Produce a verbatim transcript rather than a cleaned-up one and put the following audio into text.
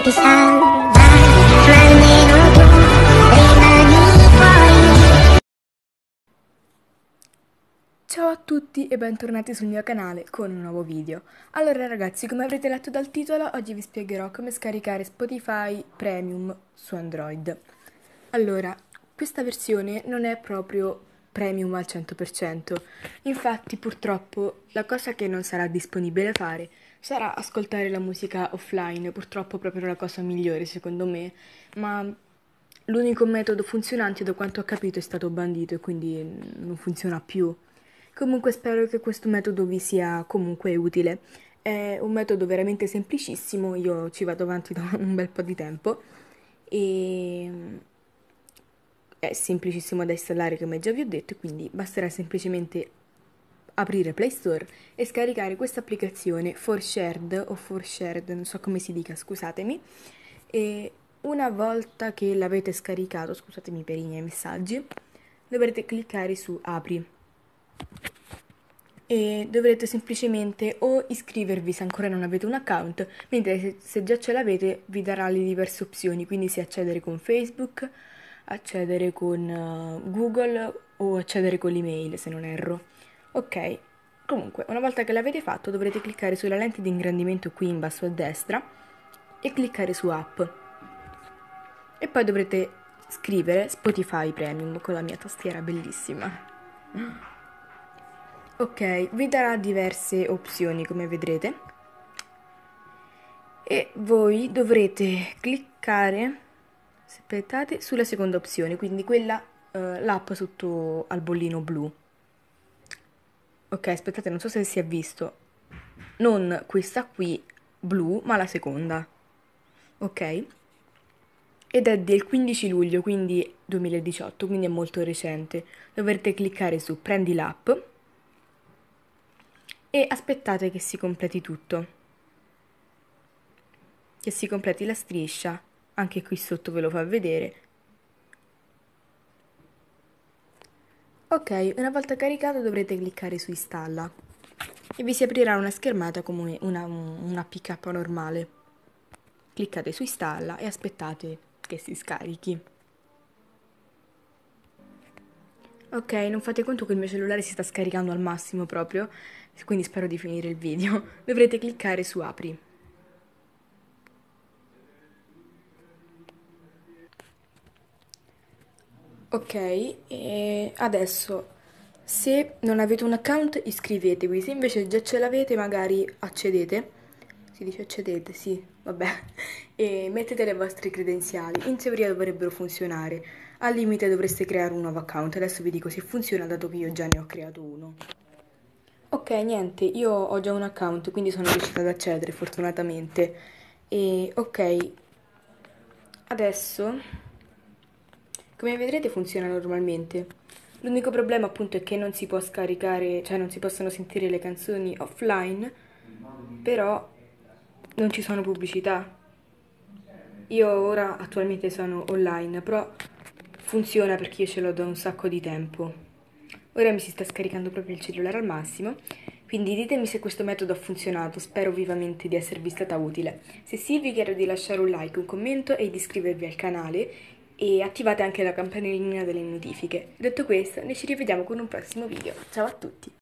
ti salvare, ma almeno tu rimani fuori. Ciao a tutti e bentornati sul mio canale con un nuovo video. Allora ragazzi, come avrete letto dal titolo, oggi vi spiegherò come scaricare Spotify Premium su Android. Allora, questa versione non è proprio premium al cento per cento, infatti purtroppo la cosa che non sarà disponibile fare sarà ascoltare la musica offline, purtroppo proprio la cosa migliore secondo me, ma l'unico metodo funzionante da quanto ho capito è stato bandito e quindi non funziona più. Comunque spero che questo metodo vi sia comunque utile. È un metodo veramente semplicissimo, io ci vado avanti da un bel po' di tempo e è semplicissimo da installare come già vi ho detto, quindi basterà semplicemente aprire Play Store e scaricare questa applicazione For Shared o For Shared, non so come si dica, scusatemi. E una volta che l'avete scaricato, scusatemi per i miei messaggi, dovrete cliccare su Apri e dovrete semplicemente o iscrivervi se ancora non avete un account, mentre se, se già ce l'avete vi darà le diverse opzioni, quindi se accedere con Facebook, accedere con uh, Google o accedere con l'email se non erro. Ok, comunque una volta che l'avete fatto dovrete cliccare sulla lente di ingrandimento qui in basso a destra e cliccare su App e poi dovrete scrivere Spotify Premium con la mia tastiera bellissima. Ok, vi darà diverse opzioni come vedrete e voi dovrete cliccare, aspettate, sulla seconda opzione, quindi quella, eh, l'app sotto al bollino blu. Ok, aspettate, non so se si è visto, non questa qui blu, ma la seconda, ok? Ed è del quindici luglio, quindi duemiladiciotto, quindi è molto recente. Dovrete cliccare su Prendi l'app e aspettate che si completi tutto. Che si completi la striscia, anche qui sotto ve lo fa vedere. Ok, una volta caricato dovrete cliccare su Installa e vi si aprirà una schermata come una, una P K normale. Cliccate su Installa e aspettate che si scarichi. Ok, non fate conto che il mio cellulare si sta scaricando al massimo proprio, quindi spero di finire il video. Dovrete cliccare su Apri. Ok, e adesso se non avete un account iscrivetevi, se invece già ce l'avete magari accedete, si dice accedete, sì, vabbè, e mettete le vostre credenziali, in teoria dovrebbero funzionare, al limite dovreste creare un nuovo account, adesso vi dico se funziona dato che io già ne ho creato uno. Ok, niente, io ho già un account, quindi sono riuscita ad accedere fortunatamente. E ok, adesso, come vedrete funziona normalmente. L'unico problema appunto è che non si può scaricare, cioè non si possono sentire le canzoni offline, però non ci sono pubblicità. Io ora attualmente sono online, però funziona perché io ce l'ho da un sacco di tempo. Ora mi si sta scaricando proprio il cellulare al massimo, quindi ditemi se questo metodo ha funzionato, spero vivamente di esservi stata utile. Se sì vi chiedo di lasciare un like, un commento e di iscrivervi al canale e attivate anche la campanellina delle notifiche. Detto questo, noi ci rivediamo con un prossimo video. Ciao a tutti!